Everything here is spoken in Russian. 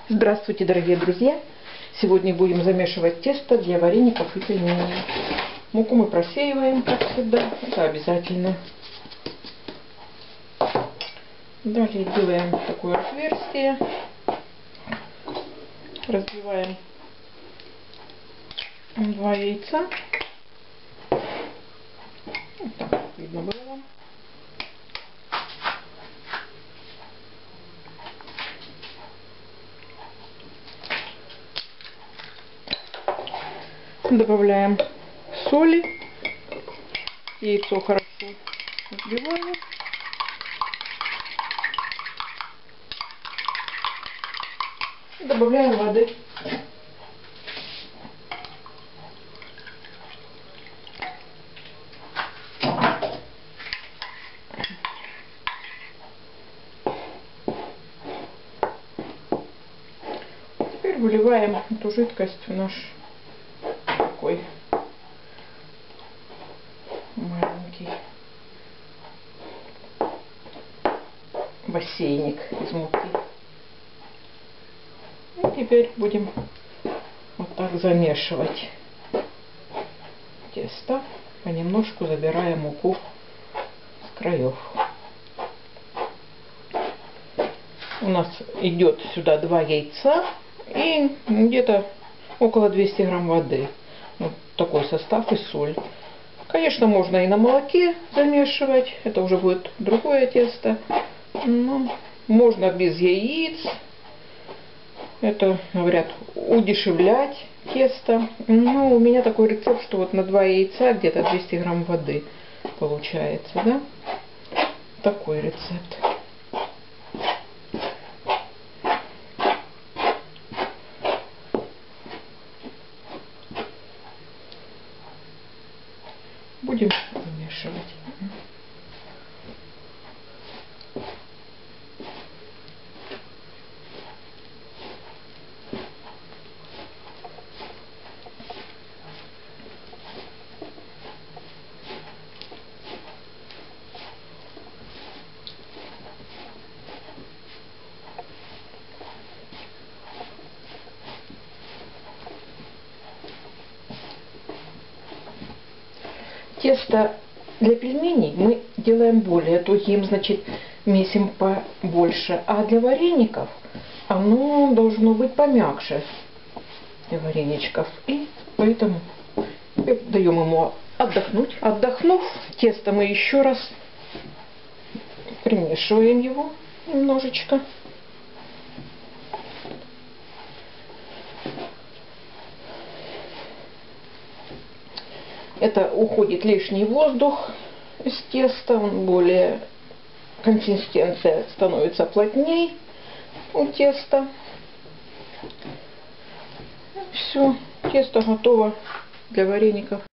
Здравствуйте, дорогие друзья! Сегодня будем замешивать тесто для вареников и пельменей. Муку мы просеиваем, как всегда, это обязательно. Далее делаем такое отверстие, разбиваем 2 яйца. Вот так видно было вам. Добавляем соли, яйцо хорошо взбиваем. Добавляем воды. Теперь выливаем эту жидкость в наш такой маленький бассейник из муки. И теперь будем вот так замешивать тесто, понемножку забирая муку с краев. У нас идет сюда 2 яйца и где-то около 200 грамм воды. Вот такой состав и соль. Конечно, можно и на молоке замешивать, это уже будет другое тесто. Но можно без яиц. Это, говорят, удешевлять тесто. Но у меня такой рецепт, что вот на 2 яйца где-то 200 грамм воды получается, да? Такой рецепт. Будем замешивать. Тесто для пельменей мы делаем более тугим, значит, месим побольше. А для вареников оно должно быть помягче для вареничков. И поэтому даем ему отдохнуть. Отдохнув, тесто мы еще раз примешиваем его немножечко. Это уходит лишний воздух из теста, он более, консистенция становится плотнее у теста. Все, тесто готово для вареников.